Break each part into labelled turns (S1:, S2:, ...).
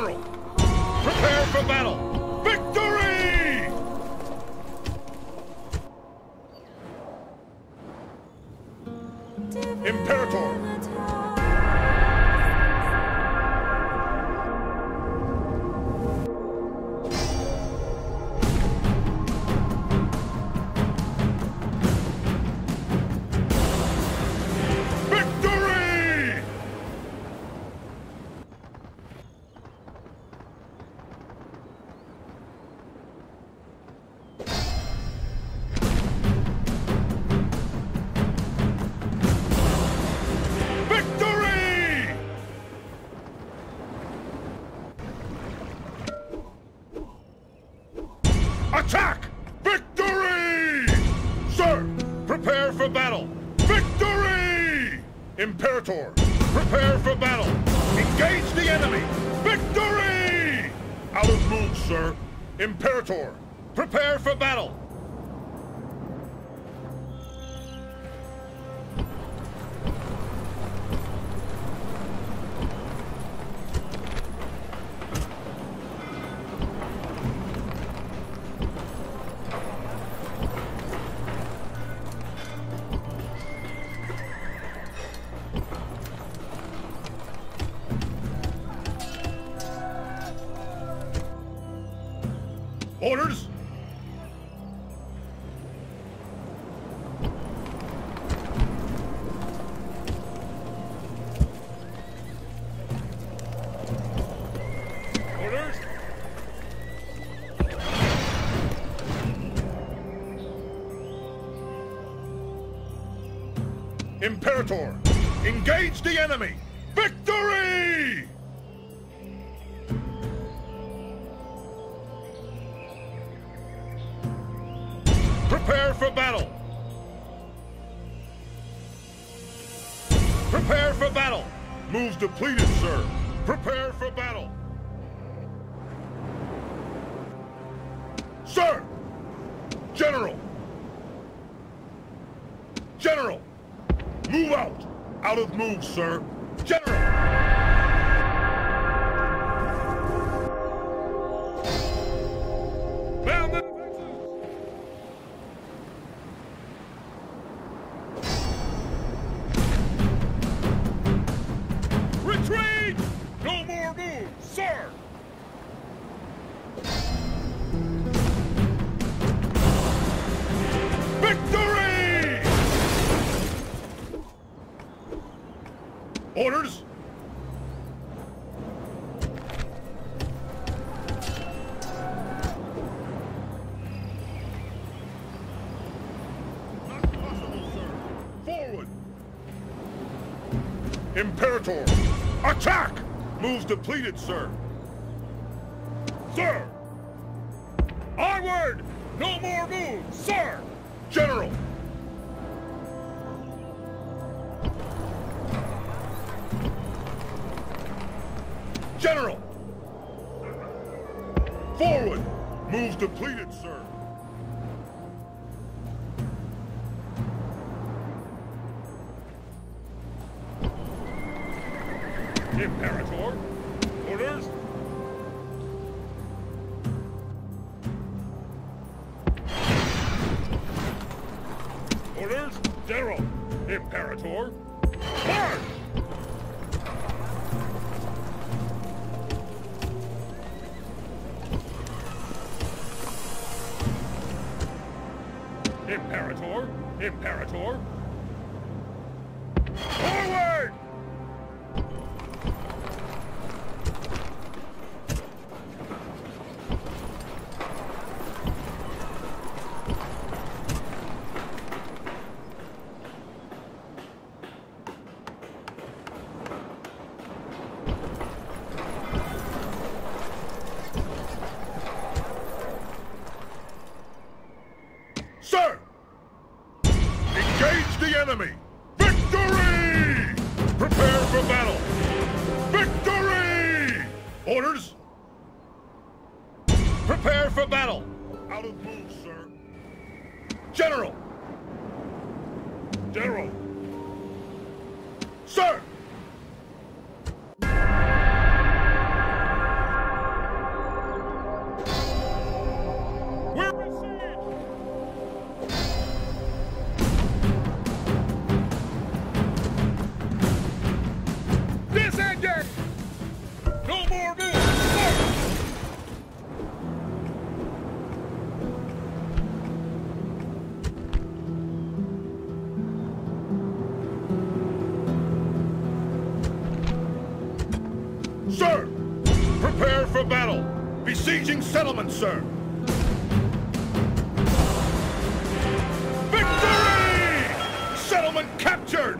S1: General, prepare for battle! Victory! Imperator! Attack! Victory! Sir, prepare for battle! Victory! Imperator, prepare for battle! Engage the enemy! Victory! Out of move, sir. Imperator, prepare for battle! Orders! Orders! Imperator, engage the enemy! Victory! Prepare for battle! Prepare for battle! Moves depleted, sir. Prepare for battle! Sir! General! General! Move out! Out of move, sir. General! Bound the retreat! No more moves, sir! Victory! Orders! Not possible, sir. Forward! Imperator! Attack! Moves depleted, sir. Sir! Onward! No more moves, sir! General! General! Forward! Moves depleted, sir. Imperator! Orders! Orders! General! Imperator! March! Imperator! Imperator! Forward! Sir! Engage Sir! Prepare for battle! Besieging settlement, sir! Victory! Settlement captured!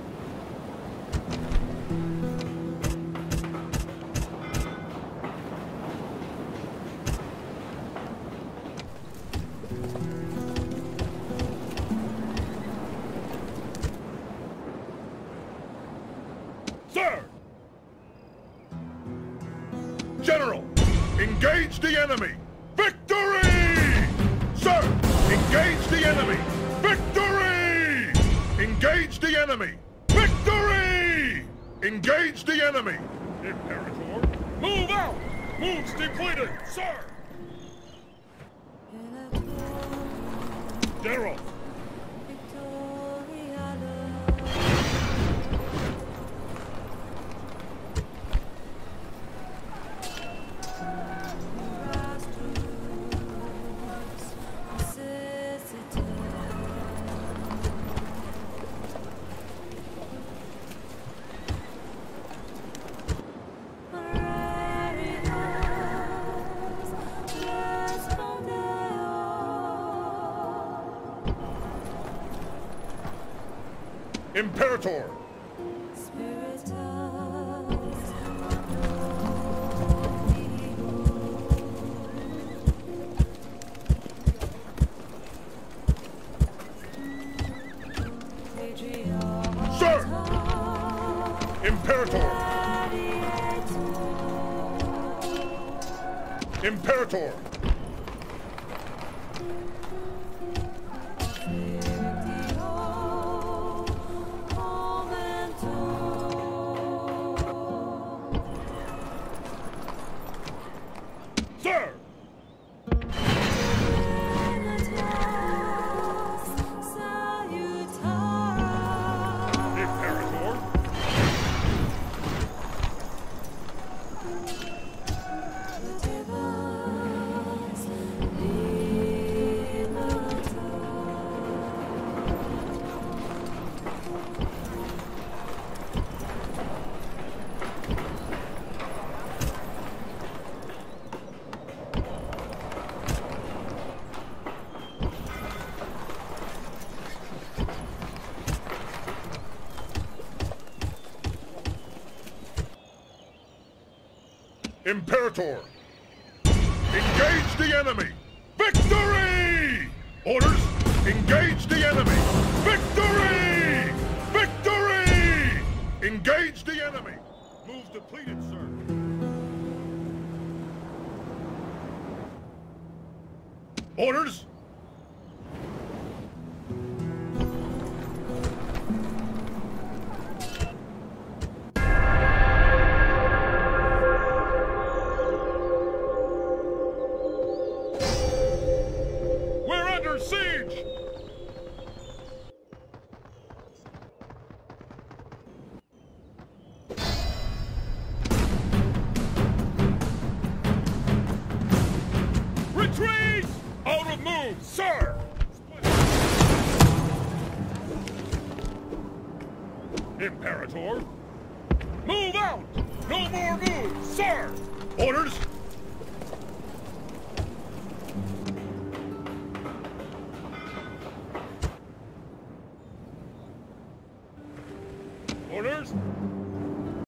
S1: Sir! General, engage the enemy! Victory! Sir, engage the enemy! Victory! Engage the enemy! Victory! Engage the enemy! Imperator, move out! Moves depleted, sir! General! Imperator! Sir! Imperator! Imperator! Sir! Imperator! Imperator! Engage the enemy! Victory! Orders! Engage the enemy! Victory! Victory! Engage the enemy! Moves depleted, sir. Orders! Siege! Retreat! Out of move, sir! Imperator! Move out! No more moves, sir! Orders!